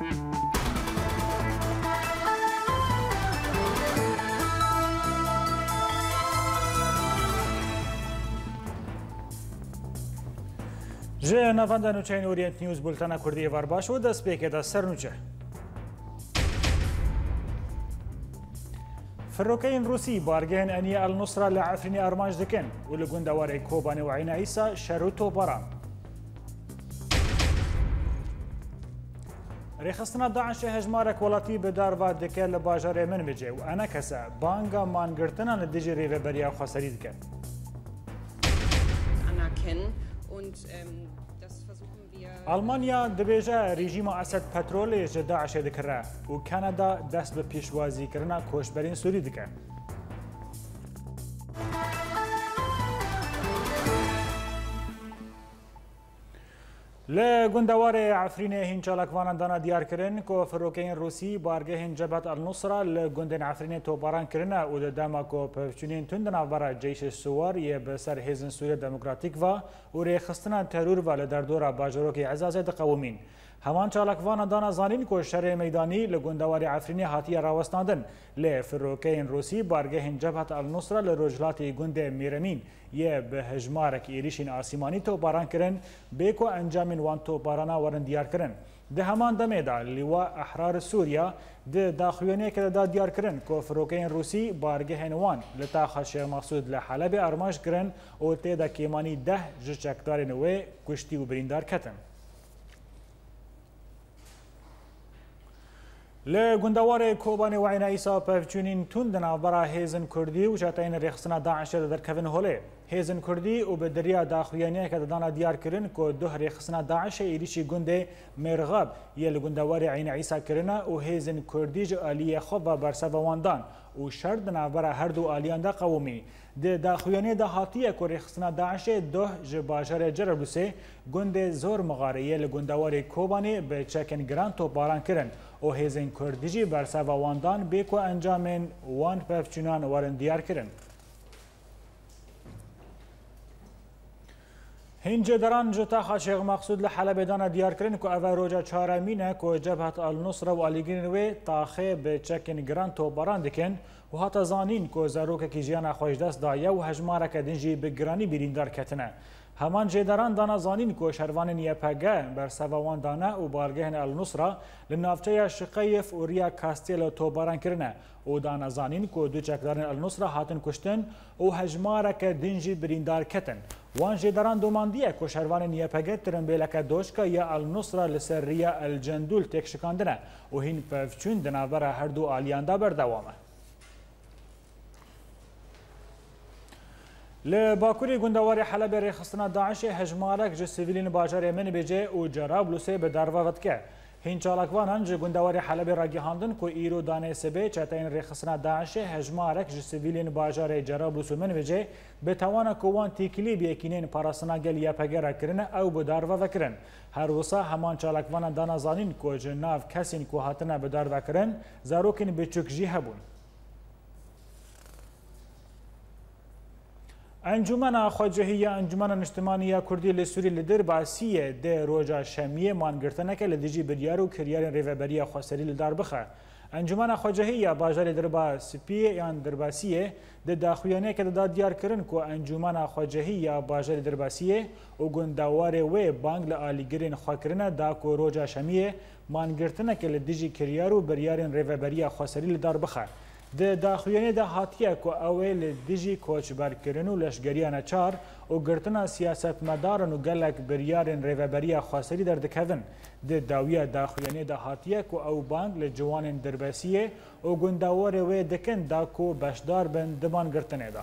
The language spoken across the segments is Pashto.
جه نوانده نوچین اورینت نیوز بولتنا کردی وار باش و دست پیک دا سر نوچه. فروکین روسی بارگهن انی النصره لعفرین ارماج دکن و لگون دواره کوبان و عین عیسا شروط و برام. ریخستنا داعش هجمارک ولاتی به داروا دکه لباجار من بجه و انا کسا بانگا مانگرتنا لدیجی ریوه بریا خسری دکن. آلمانیا دبیجه رژیم اسد پترول جه داعش دکره و کانادا دست به پیشوازی کرنا کوشبرین سوری دکه. لگندوار عفرین هین چالکوان دانا دیار کرن که فروکین روسی بارگه هین جبهت النصره لگندن عفرین توپاران کرنه و دما که پفچونین تندنا برای جیش سوار یه بسر هیزن سوریه دموکراتیک و ریخستنا ترور و لدردورا باجروک عزازت قومین. همان چالکوان دانا زانین که شر میدانی لگندوار عفرین هاتی راوستاندن لفروکین روسی بارگه هین جبهت النصره لرجلات گند میرمین یه به هجمارک ایریشین آسیمانی توپاران کرن بیکو انجام وان توپارانا ورن دیار کرن. ده همان دمه دا لیوا احرار سوریا ده داخلونی که دا دیار کرن که فروکین روسی بارگه هنوان لطاقه شیخ مقصود لحلب ارماش کرن و تیدا کیمانی 10 جشکدار نوی کشتی و بریندار کتن. لگندوار کوبان و عین عیسا پفچونین تندنا برا هیزن کردی و شاتین ریخستنا داعش در کفن هوله. هیزن کردی و به دریا داخلیانه که دانا دیار کرن که ده ریخستنا داعش ایریشی گنده مرغاب یه لگندوار عین عیسا کرنه و هیزن کردی جو آلیه خوب و برسه واندان و شردنا برا هر دو آلیان دا قومی. ده داخلیانه دا حاتیه که ریخستنا داعش ده جباجر جربلوسه گنده زور مغاره لگندوار کوبانی به چکن گران تو باران کرن و هیزن کردیجی برسه واندان بیکو انجامن وان پفچونان ورن دیار کرن. هنج دران جتا شیخ مقصود لحلب دانا دیار کرن که اول روجا چهارمینه که جبهت النصره و آلیگین وی تاخه به چکن گران تو باران دکن و حتی زانین که زاروک کی جیانا خوش دست دایه و هجمارک دنجی به گرانی بیریندار کتنه. همان جدران دانا زانین که شروان نیپگه بر سوان دانه و بارگهن النصره لنافچه شقیف و ریا کاستیل تو باران کرنه و دانا زانین که دو چکدارن النصره هاتن کشتن و هجمارک دنجی بریندار کتن. وان جدران دوماندیه که شروان نیپگه ترنبیلک دوشکا یا النصره لسر ریا الجندول تک شکاندنه و هین پفچون دنابر هر دو آلیاندا بردوامه. لباکوری گندوار حلب ریخستنا داعش هجمارک جو سیویلین باجار من بجه و جرابلوسه به دروا ودکه. هین چالکوان هنج گندوار حلب راگیهاندن که ایرو دانه سبه چتین ریخستنا داعش هجمارک جو سیویلین باجار جرابلوسه من بجه به توان کوان تیکلی بیکینین پاراسنا گل یا پگره کرنه او به دروا وکرن. هر وسا همان چالکوان دانا زانین که جناف کسین که هاتنه به دروا کرن زاروکین بچوکجی هبون. انجمن خواجهی انجمن اجتماعی کردی لسوری لدر باسیه ده روجا شمیه مانگرتنه که لدیجی بریار و کریار ریوبری خواستری لدار بخه. انجمن خواجهی باجار دربا سپیه یا درباسیه ده داخلیانه که ده دیار کرن که انجمن خواجهی یا باجار درباسیه و گندوار و بانگل آلیگرین خواکرنه دا که روجا شمیه مانگرتنه که لدیجی کریار و بریار ریوبری خواستری لدار بخه. ده داخلیانه ده هاتیه که اویل دیجی کوچبر کرن و لشگریان چار و گرتنا سیاست مدارن و گلک بریارن ریوبری خواستری در دکوین. ده داویه داخلیانه ده هاتیه که او بانگ لجوان درباسیه و گندوار و دکن دا که بشدار بن دمان گرتنه ده.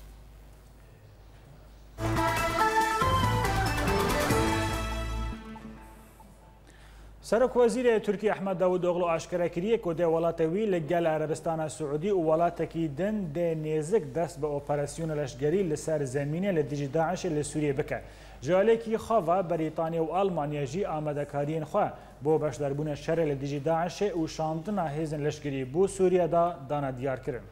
سرک وزیر ترکیه احمد داود اوغلو آشکار کریه که ده ولات وی لگل عربستان سعودی و ولات کی دن ده نزک دست به اپراسیون لشگری لسر زمینه لدیجی داعش لسوریه بکه. جاله کی خواه بریتانیا و آلمانیا جی آمده کارین خواه بو بشداربون شر لدیجی داعش و شاندنا هیزن لشگری بو سوریه دا دانا دیار کرن.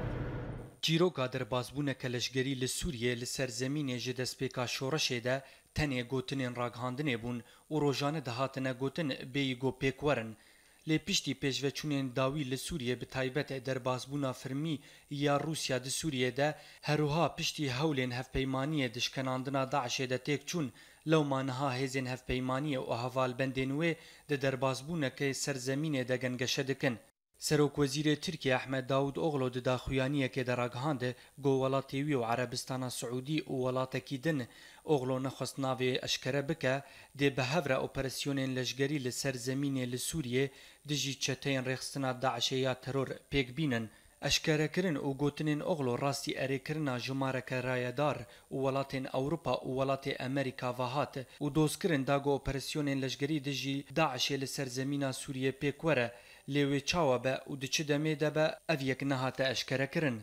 چیروکا در بازبوونە کە لەشگەری لە سووریە لە سەرزەمینێ ژە دەستپێکا شۆڕەشێدا tenê gotinên ragihandinê bûn û rojane dihatine gotin bêyî got pêkwerin. Lê piştî pêşveçûnên dawî li Sûriyê bi taybet derbasbûna firmî ya Rûsya di Sûriyê de herûha piştî hewlên hevpeymaniyê dişkenandina Daişê de têk çûn, lewma niha hêzên hevpeymaniyê û hevalbendên wê di derbasbûnekê serzemînê de gengeşe dikin. Serokwezîrê Tirkiye Ehmed Davutoğlu di daxuyaniyekê de ragihand got welatê wî û Erebistana Siûdî û welatekî din Oğlo nexwest navê eşkere bike dê bi hevra operasyonên leşgerî li ser zemînê li Sûriyê dijî çeteyên rêxistina Daişê ya teror pêk bînin. Eşkerekirin û gotinên Oğlo rastî erêkirina jimareke rayedar û welatên Ewropa û welatê Amerîka ve hat û dozkirin da got operasyonên leşgerî dijî Daişê li ser zemîna Sûriyê pêk were lê wê çawa be û di çi demê de be ev yek nehate eşkerekirin.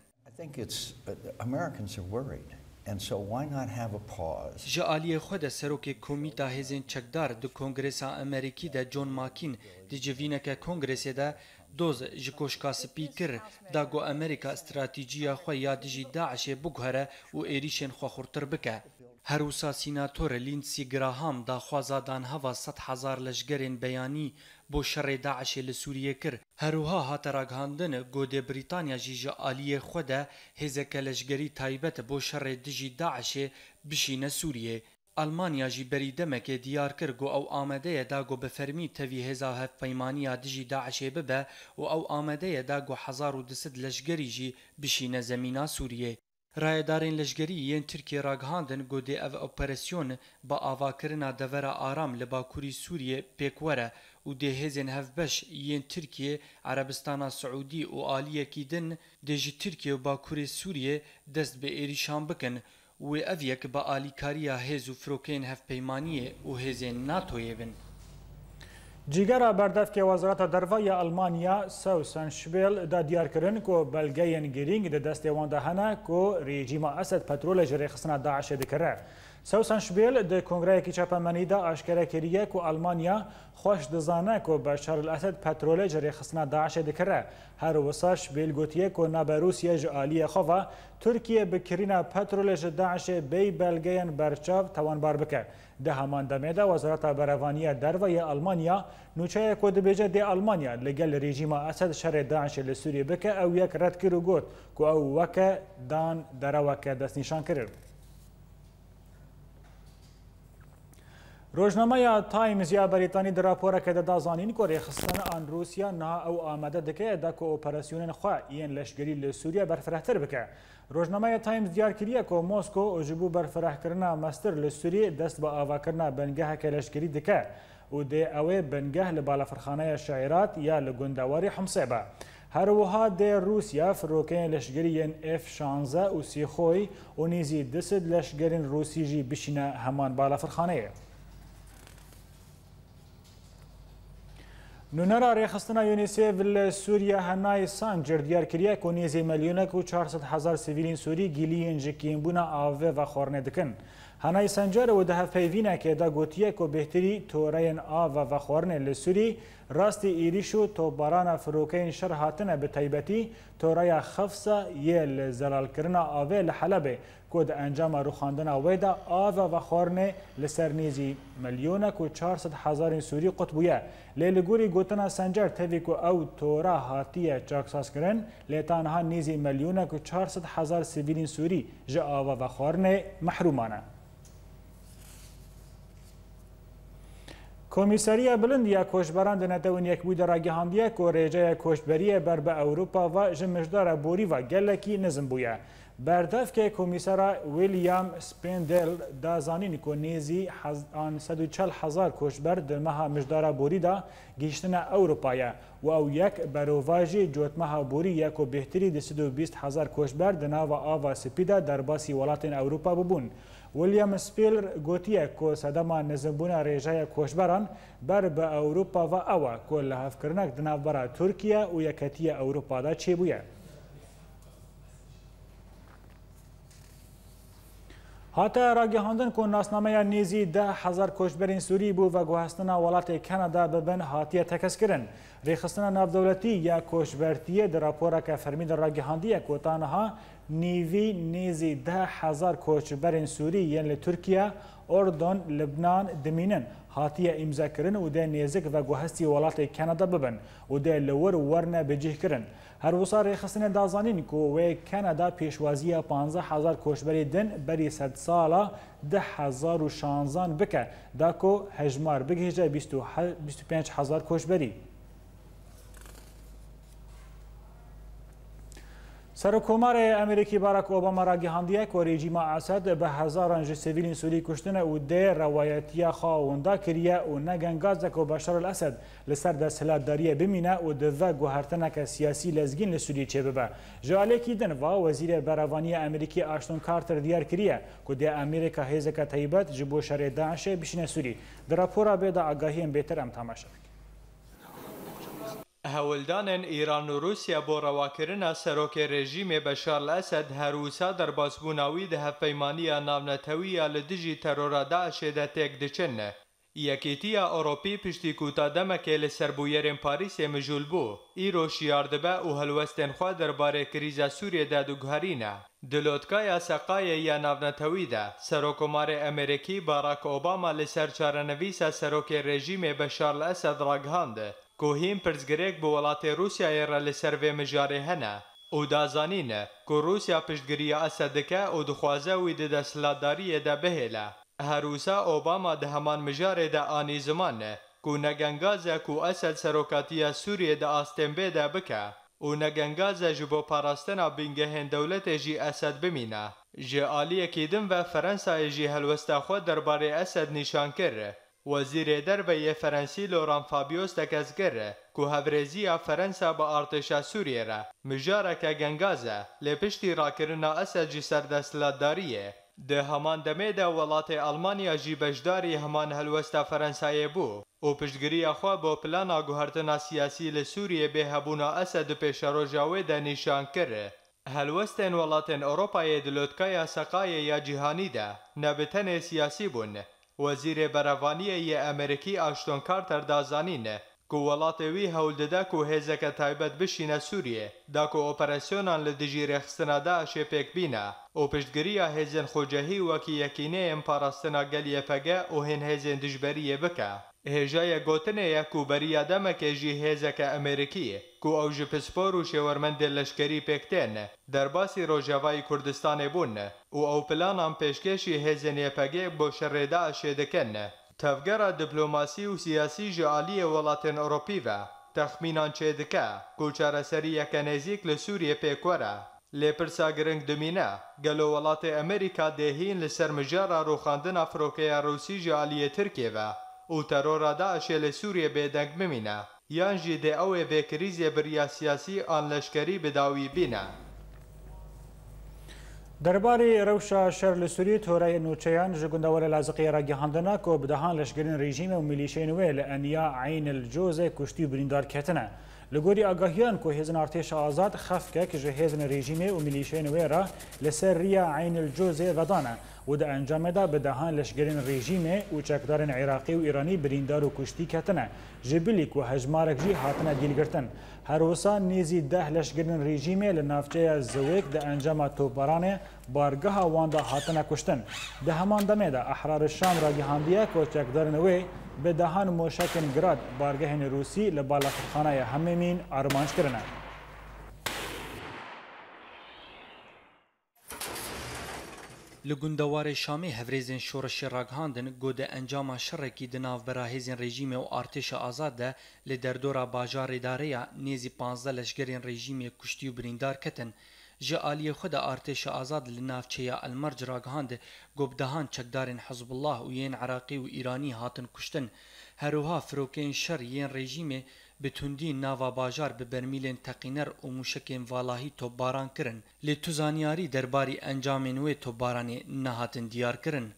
Ji aliyê xwe de serokê Komîta Hêzên Çekdar di Kongresa Amerîkî de John McCain di civîneke Kongresê de doz ji koşka spî kir da got Amerîka stratîjiya xwe ya dijî Daişê biguhere û êrîşên xwe xurtir bike. Her wisa sînator Lindsey Graham daxwaza danheva 100,000 leşgerên beyanî bo şerê Daişê li Sûriyê kir. Herûha hate ragihandin godê Brîtanya jî ji aliyê xwe de hêzeke leşgerî taybet bo şerê dijî Daişê bişîne Sûriyê. Almanya jî berî demekê diyar kir got ew amade ye da got bi fermî tevî hêza hevpeymaniya dijî Daişê bibe û ew amade ye da got 1200 leşgerî jî bişîne zemîna Sûriyê. Rayedarên leşgerî yên Tirkiye ragihandin godê ev operasyon bi avakirina devera aram li Bakurî Sûriyê pêk were û dê hêzên hevbeş yên Tirkiye, Erebistana Siûdî û aliyekî din dê ji Tirkiye û Bakurê Sûriyê dest bi êrîşan bikin wê ev yek bi alîkariya hêz û firokeyên hevpeymaniyê û hêzên NATOyê bin. Cîgera berdevkê Wezareta Derve ya Almanya Sewsenschwêl da diyarkirin ku belgeyên girîng di destê wan de hene ku rejîma Esed petrolê ji rêxistina Daişê dikire. Sewsenschwêl di kongreyekî çepemenî de aşkere kiriye ku Almanya xweş dizane ku Beşar el-Esed petrolê ji rêxistina Daişê dikire. Her wisa Şwêl gotiye ku nabe Rûsye ji aliyê xwe ve Tirkiye bi kirîna petrolê ji Daişê bêy belgeyên berçav tawanbar bike. Di heman demê de Wezareta Berevaniya Derve ya Almanya nûçeyek ku dibêje dê Almanya li gel rejîma Esed şerê Daişê li Sûriyê bike ew yek red kir û got ku ew weke dan dereweke destnîşan kirin. Rojnameya Times ya Brîtanî di raporeke de da zanîn ku rêxistina an Rûsya niha ew amade dike da ku operasyonên xwe yên leşgerî li Sûriye berfirehtir bike. Rojnameya Times diyar kiriye ku Mosko ji bo berfirehkirina mestir li Sûriyê dest bi avakirina bengeheke leşgerî dike û dê ew ê bengeh li balafirxaneya Şairat ya li gundewarê Himsê be. Her wiha dê Rûsya firokeyên leşgerî yên F-16 û Sîxoy û nîzî disid leşgerên Rûsî jî bişîne heman balafirxaneyê. Nûnera rêxistina UNICEF li Sûriye henayê Sancir diyar kiriye ku nêzî milyonek û 400,000 sivîlên Sûrî gîliyên ji kînbûna avê ve xwarinê dikin. Henayê Sancir û di hevpeyvînekê de gotiye ku bêhtirî toreyên ava ve xwarinê li Sûrî rastî êrîş û topbarana firokeyên şer hatine bi taybetî toreya Xefsa yê li zelalkirina avê li Helebê ku di encama rûxandina wê de ava ve xwarinê li ser nêzî milyonek û 400,000 Sûrî qut bûye. Lê li gorî gotina Sancir tevî ku ew tora hatiye çaksazkirin lê tanha nêzî milyonek û 400,000 sivîlên Sûrî ji ava ve xwarinê mehrûman e. Komîsariya Bilind ya Koçberan di netewên Yekbûyî de ragihandiye ku rêceya koçberiyê ber bi Ewropa ve ji mijdara borî ve gelekî nizm bûye. Berdevkê komîsara William Spendel da zanîn ku nêzî 140,000 koçber di meha mijdara borî da gihîştine Ewropayê û ew yek berova jî cotmeha borî ye ku bêhtirî di 120,000 koçber di nava ava spî de derbasî welatên Ewropa bibûn. William Spiller gotiye ku sedema nizimbûna rêjeya koçberan ber bi Ewropa ve ew e ku li hevkirinek di navbera Tirkiye û Yekîtiya Ewropa de çêbûye. Hate ragihandin ku nasnameya nêzî 10,000 koçberên Sûrî bû ve guhestina welatê Kanada bibin hatiye tekeskirin. Rêxistina navdewletî ya koçbertiyê di raporeke fermî de ragihandiye ku tanha nîvî nêzî 10,000 koçberên Sûrî yên li Tirkiye اردن لبنان دمینن هاتیه امضا کرن و ده نزک و گوهستی ولات کانادا ببن و ده لور ورنه بجه کرن هر وصار خستن دازانین کو و کانادا پیشوازی 15000 کوشبری دن بری 100 ساله 10016 بکه دا کو هجمار بگهجه 25000 کوشبری سرکومار امریکی باراک اوباما را گهاندیه که رژیم اسد به هزاران سیویلین سوری کشتن و ده روایتی خواونده کریه و نگنگاز که بشار الاسد لسر دستهلاتداری بمینه و دوه گوهرتنه که سیاسی لزگین لسوری چه ببه. جاله کیدن و وزیر براوانی امریکی آشتون کارتر دیار کریه که ده امریکا هیزک طیبت جبو شر داعش بشینه سوری. در راپورا بیدا آگاهیم بهتر ام تماشا. هەوڵدانن ئیران و رووسیا بۆ ڕەواکردنە سەرۆکی ڕێژیمێ بەشار الاسد هەروسا دەرباسبووناوی دەهەپەیمانیە ناونەتەویە لە دژی تەرۆرە داعشێدا تێک دەچن. یەکێتیە ئەوڕۆپی پشتی کوتادەمەکێ لە سەربوویەرێن پاریسێ مژول بوو ئیرۆ شیار دەبە و هەلوەستێن خوا دەربارەی کریزە سووریەدا دووگهارینە. دلۆتکایە سەقایە یا ناونەتەویدا سەرۆکۆمارێ ئەمریکی باراک ئۆباما لەسەر چارەنەویسە سەرۆکی ڕێژیمێ بەشار الاسد ڕاگەهاند کوهیم پرزگرێک بۆ وڵاتی رووسایەڕە لەسەر vê mijarê hene û dazanîne ku Rûsya piştgiriya Esed dike û dixwaze wî di desthilatdariyê de bihêle. Herûsa Obama di heman mijarê de anî ziman e ku negengaze ku Esed serokatiya Sûriyê di astênbê de bike û negengaze ji bo parastina bîngehên dewletê jî Esed bimîne. Ji aliyekî din ve Frensayê jî helwesta xwe derbarê Esed nîşan kir. وزیر دربه فرانسی لوران فابیوس دکزگر که هفرزی فرانسا با ارتش سوریه را مجارک گنگازه لپشتی راکرنا اسد جی سردستلاتداریه ده همان دمه ده ولات آلمانیا جی بجداری همان هلوستا فرانسایه بو و پشتگیری خوا با پلانا گوهرتنا سیاسی لسوریه به هبونا اسد پیشروجاوی ده نشان کرده. هلوستن ولاتن اروپای دلوتکای سقای یا جهانی ده نبتن سیاسی بون. وزیر براوانی امریکی آشتون کارتر دازانینه که ولات وی هول داده که هزک تایبت بشینه سوریه دا که اپراسیونان لدجی رخصتنا داعش پیک بینه و پشتگیری هزن خوجهی وکی یکینه ام پاراستنا گلیه پگه و هن هزن دجبریه بکه. هجای گوتنه یکو بریا دمکه جی هزک امریکیه که او جپسپور و شورمند لشکری پکتین در باسی روجاوای کردستان بون و او پلانان پیشکشی هزن یپگه با شر داعش دکن. تفگر دیپلماسی و سیاسی جعالی ولاتن اروپی و تخمینان چه دکه کلچار سری یک نزیک لسوریه پیکوره. لپرسا گرنگ دمینه گلو ولات امریکا دهین لسر مجارا روخاندن افروکه روسی جعالی ترکیه و او ترور داعش لسوریه بدنگ ممینه یان جی ده اوه به کریزی بریا سیاسی آن لشکری بداوی بینه. درباره روشا شر لسوری توره نوچیان جگندوار لازقی را گهاندنا که بدهان لشکرین رژیم و میلیشین ویل انیا عین الجوزه کشتی بریندار کتنه. لگوری آگاهیان که هزن ارتش آزاد خفکه که هزن رژیم و میلیشین ویرا لسر ریا عین الجوزه ودانه و ده انجام ده بدهان لشکرین رژیم و چکدارن عراقی و ایرانی بریندار و کشتی کتنه. جبلیک و هجمارک جی هاتنه دیلگرتن. هر وسا نیزی 10 لشکرین رژیم لنافچه زویک ده انجام توپارانه بارگاه واندا هاتنه کشتن. ده همان دمه ده احرار الشام را گهاندیه که چکدارن وی به دهان موشکن گراد بارگاه روسی لبالاخانه هممین آرمانش کرنه. لگندوار شامی هفریزن شورش راگهاندن گوده انجام شرکی دناو براهیزن رژیم و ارتش آزاد ده لدردورا باجار اداره نیزی 15 لشکرین رژیم کشتی و بریندار کتن. جعالی خود ارتش آزاد لنافچه المرج راگهاند گوبدهان چکدارن حزب الله و ین عراقی و ایرانی هاتن کشتن. هروها فروکین شر ین رژیم بتوندی ناوا باجار به برمیلین تقینر و موشکین والاهی توباران کرن لی توزانیاری درباری انجام نوی توبارانی نهاتن دیار کرن.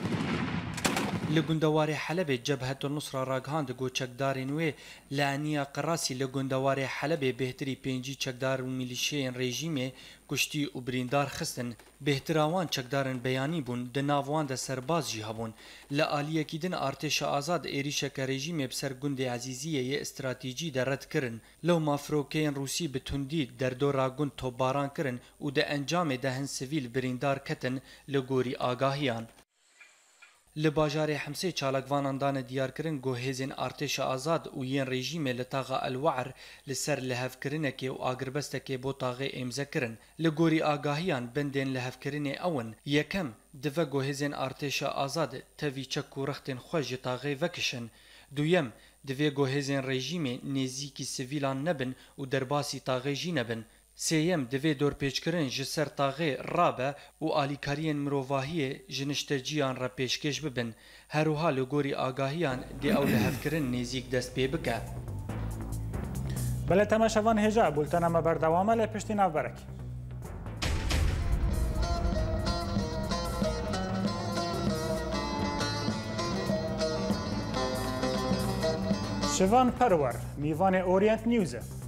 لگندوار حلب جبهة النصرة راگهاند گو چکدار نوی لعنیا قراسی لگندوار حلب بهتری پینجی چکدار و میلیشین رژیم کشتی و بریندار خستن بهتراوان چکدارن بیانی بون دناوان ده سرباز جی هبون لعالیه کیدن ارتش آزاد ایریشک رژیم بسر گند عزیزیه ی استراتیجی ده رد کرن لو مافروکین روسی بتوندی در دو راگون توباران کرن و ده انجام دهن سویل بریندار کتن لگوری آگاهیان. لباجار حمسه چالکوانان دان دیارکرین گو هزین ارتش آزاد و ین رژیم لتاغا الوعر لسر لهفکرینکی و آگربستکی بو تاغه امزه کرن لگوری آگاهیان بندین لهفکرین اون یکم دو گو هزین ارتش آزاد تاوی چک و رختین خوش تاغه وکشن دویم دوی گو هزین رژیم نزیکی سیویلان نبن و درباسی تاغه جی نبن سیم دوی دور پیچکرین جسر تاغه رابه و آلیکارین مروواهی جنشترجیان را پیشکش ببن هروها لگوری آگاهیان دی او لحفکرین نزیک دست پی بکه. بله تماشاوان هجا بولتنامه بردوامه لپشتی ناو برک. شوان پرور میوان اورینت نیوزه